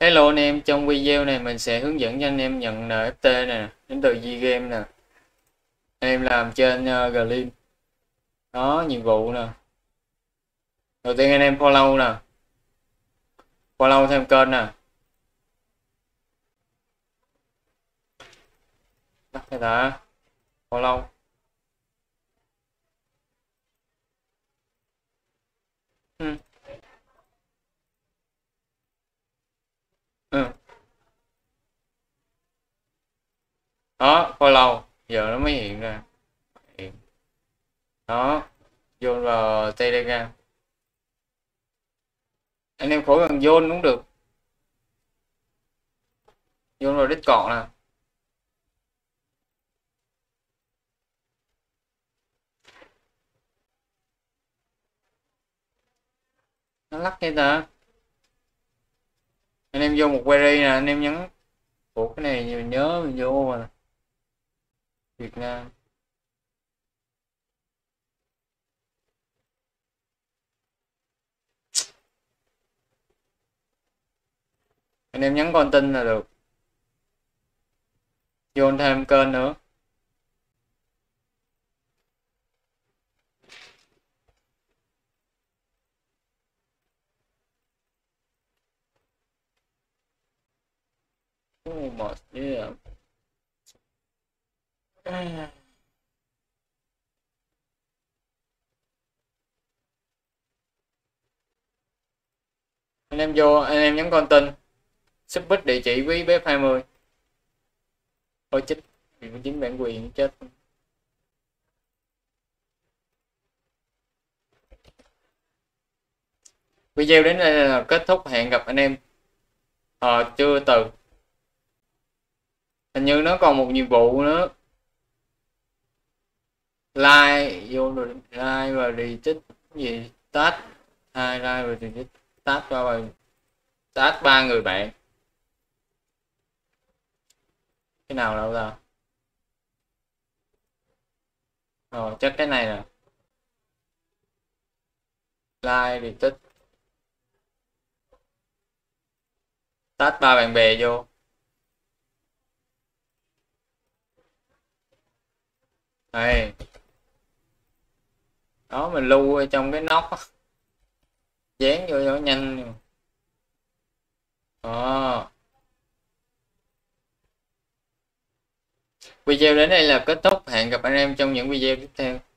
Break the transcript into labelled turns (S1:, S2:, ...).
S1: Hello anh em, trong video này mình sẽ hướng dẫn cho anh em nhận NFT nè, đến từ Ggame nè. Anh em làm trên Gleam. Đó, nhiệm vụ nè. Đầu tiên anh em follow nè. Follow thêm kênh nè. Bắt cái đã. Follow. Ừ. Ừ. Đó, follow. Giờ nó mới hiện ra. Hiện. Đó, vô vào Telegram. Anh em khỏi cần vô cũng được. Vô vào Discord nè. Nó lắc cái ta. Anh em vô một query nè, anh em nhấn. Ủa cái này mình nhớ mình vô mà. Việt Nam. Anh em nhấn con tin là được. Vô thêm kênh nữa. Oh my yeah. Anh em vô, anh em nhấn con tin. Submit địa chỉ với bếp 20. Ôi chết, vì chính bản quyền chết. Video đến đây là kết thúc, hẹn gặp anh em chưa từ. Hình như nó còn một nhiệm vụ nữa. Like vô rồi like và retweet gì tag hai like và retweet tag qua bài tag 3 người bạn. Cái nào đâu ra? Rồi chắc cái này nè. Like retweet tag 3 bạn bè vô. Đây. Đó mình lưu ở trong cái nóc á. Dán vô cho nhanh. Đó. Video đến đây là kết thúc, hẹn gặp anh em trong những video tiếp theo.